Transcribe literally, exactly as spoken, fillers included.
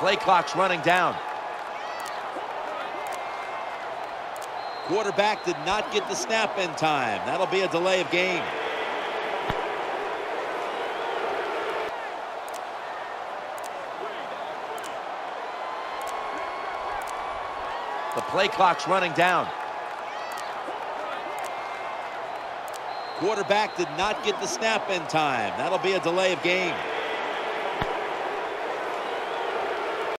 play clock's running down. Quarterback did not get the snap in time. That'll be a delay of game. The play clock's running down. Quarterback did not get the snap in time. That'll be a delay of game.